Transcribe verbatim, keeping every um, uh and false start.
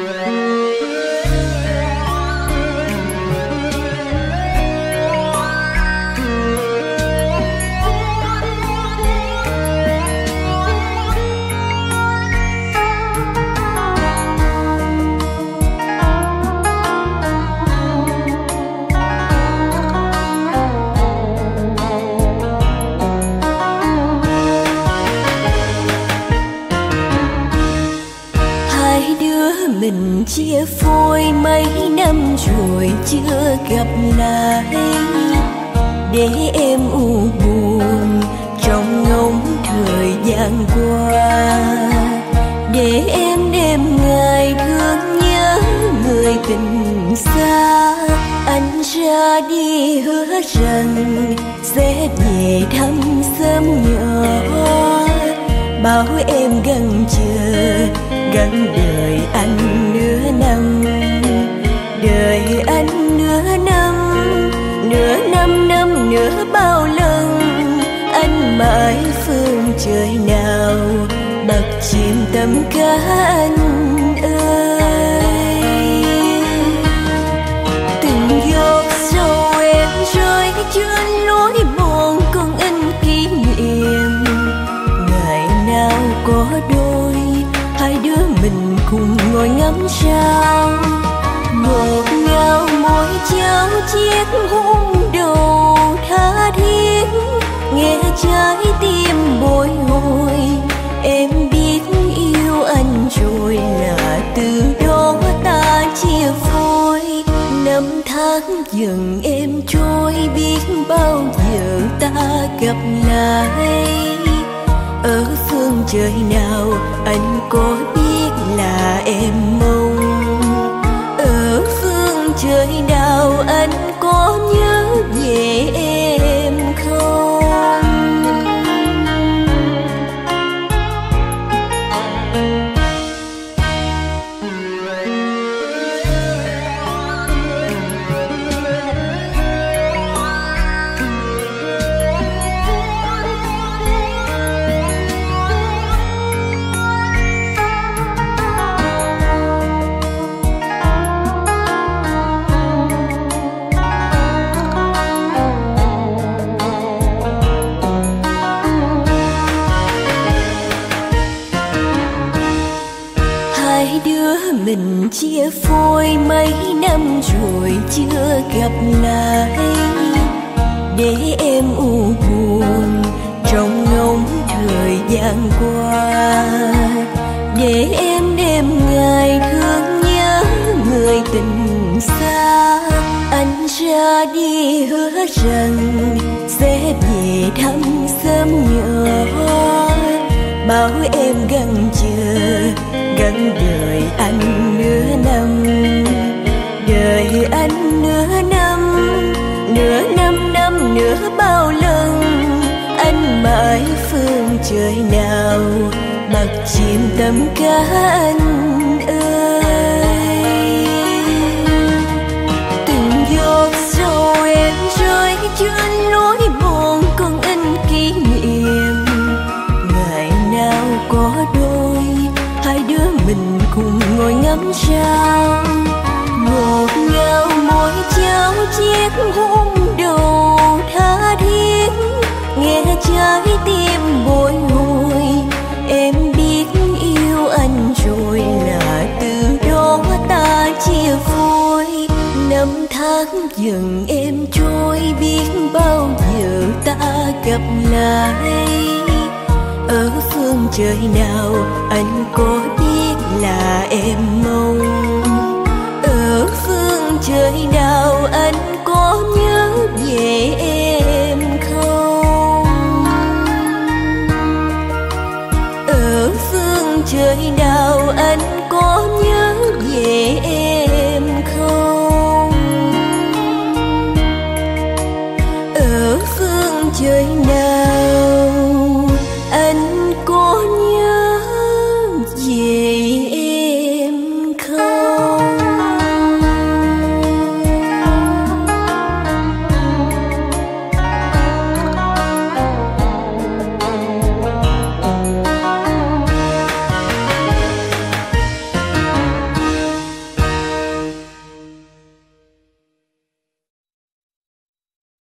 Mình chia phôi mấy năm rồi chưa gặp lại, để em u buồn trong ngóng thời gian qua, để em đêm ngày thương nhớ người tình xa. Anh ra đi hứa rằng sẽ về thăm sớm nhỏ, bảo em gần chờ gắn đời anh nửa năm, đời anh nửa năm, nửa năm năm nữa bao lần. Anh mãi phương trời nào bạc chìm tầm cá anh ơi. Từng giọt sầu em rơi trên lối buồn con in kỷ niệm, ngày nào có đôi hai đứa mình cùng ngồi ngắm sao, ngọt ngào môi trao chiếc hôn đầu tha thiết, nghe trái tim bồi hồi. Em biết yêu anh rồi là từ đó ta chia phôi, năm tháng dần em trôi biết bao giờ ta gặp lại. Ở phương trời nào anh có biết là em mong, ở phương trời nào anh có nhớ về em không? Mình chia phôi mấy năm rồi chưa gặp lại, để em u buồn trong ngóng thời gian qua, để em đêm ngày thương nhớ người tình xa. Anh ra đi hứa rằng sẽ về thăm sớm nhỏ, bảo em gần chờ gắn đời anh nửa năm, đời anh nửa năm, nửa năm năm nữa bao lần. Anh mãi phương trời nào bạc chìm tầm cá anh ơi. Từng giọt sầu em rơi trên lối buồn con in kỷ niệm, ngày nào có đôi hai đứa mình cùng ngồi ngắm sao, ngọt ngào môi trao chiếc hôn đầu tha thiết, nghe trái tim bồi hồi. Em biết yêu anh rồi là từ đó ta chia phôi, năm tháng dần em trôi biết bao giờ ta gặp lại. Ở phương trời nào anh có biết